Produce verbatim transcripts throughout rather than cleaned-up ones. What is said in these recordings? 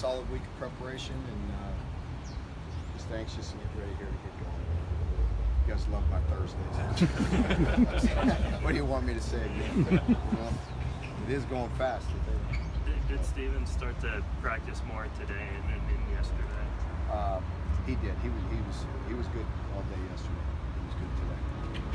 solid week of preparation, and uh, just anxious to get ready here to get going. You guys love my Thursdays. What do you want me to say again? You know, it is going fast. Did, did Steven start to practice more today and then in yesterday? Uh, he did. He was he was he was good all day yesterday. He was good today.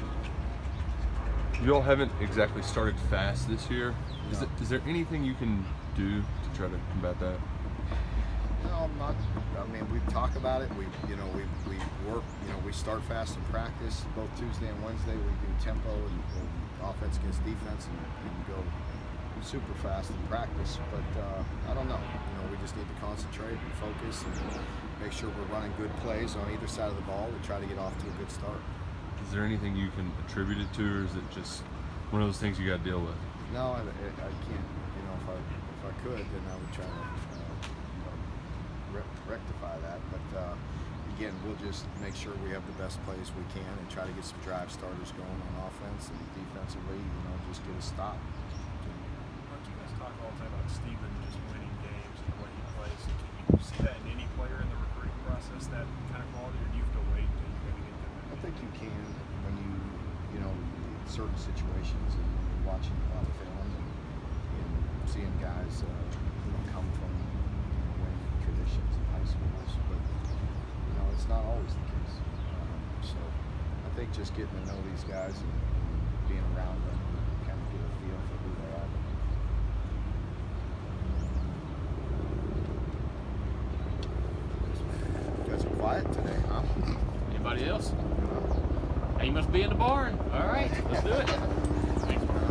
You all haven't exactly started fast this year. Is, No. it, is there anything you can do to try to combat that? No, I'm not. I mean, we talk about it. We, you know, we, we work. You know, we start fast in practice. Both Tuesday and Wednesday, we do tempo and, and offense against defense, and, and go super fast in practice. But uh, I don't know. You know, we just need to concentrate and focus and make sure we're running good plays on either side of the ball to try to get off to a good start. Is there anything you can attribute it to, or is it just one of those things you got to deal with? No, I, I, I can't. You know, if I if I could, then I would try to uh, you know, re- rectify that. But uh, again, we'll just make sure we have the best plays we can and try to get some drive starters going on offense and defensively. You know, just get a stop. Mark, you guys talk all the time about Steven just winning games and the way he plays. Can you see that in any player in the recruiting process, that kind of quality, or do you have to wait until you maybe get them? I think you can when you, you know, in certain situations and you're watching a lot of film and, and seeing guys, uh, you know, come from you know, winning traditions in high schools, but you know, it's not always the case. Um, so I think just getting to know these guys and being around them, kind of get a feel for who they are. You guys are quiet today, huh? Anybody else? Hey, you must be in the barn. All right, let's do it.